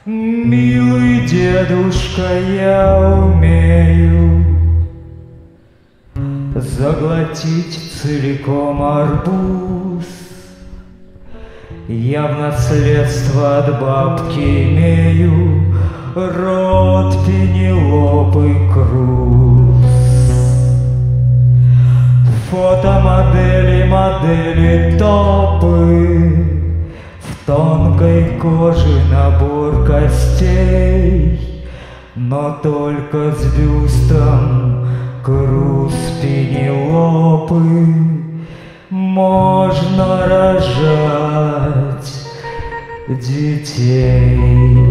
Милый дедушка, я умею заглотить целиком арбуз. Я в наследство от бабки имею рот Пенелопы Круз. Фотомодели, модели, топы, в тонкой коже набор костей, но только с бюстом Круз Пенелопы можно рожать детей.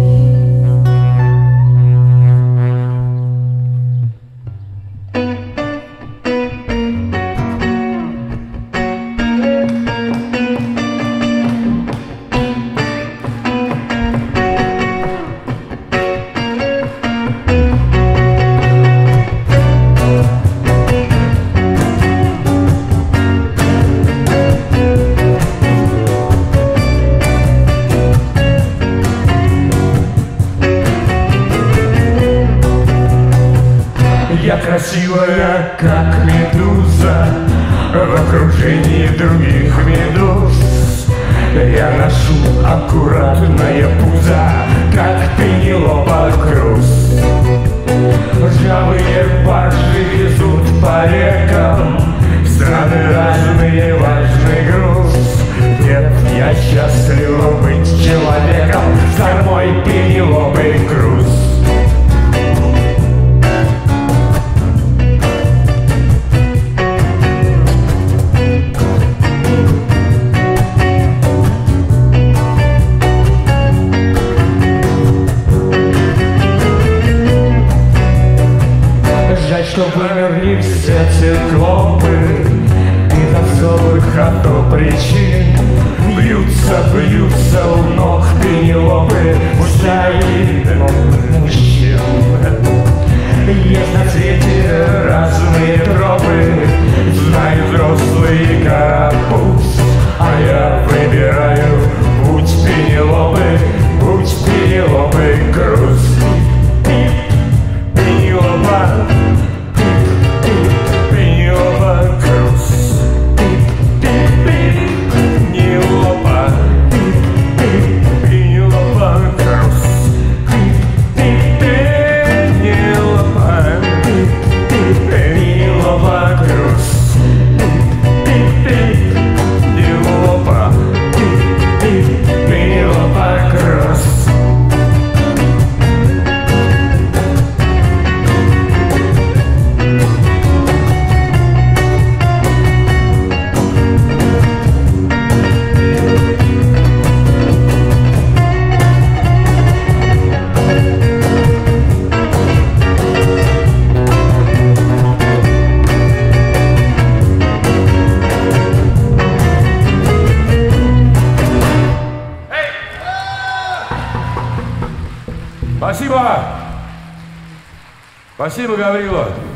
Я красивая, как медуза, в окружении других медуз. Я ношу аккуратное пузо, как Пенелопа Круз. Ржавые баржи везут по рекам в страны разные важный груз. Нет, я счастлива быть человеком с кормой Пенелопы Круз. Что вымерли все циклопы без особых причин. Бьются у ног Пенелопы мужчины, мужчин. Есть на свете разные тропы, знаю взрослый карапуз, а я выбираю путь Пенелопы, путь Пенелопы Круз. Пенелопа, Пенелопа Круз. Пенелопа, Пенелопа Круз. Пенелопа, Пенелопа Круз. Пенелопа, Пенелопа Круз. Спасибо! Спасибо, Гаврила!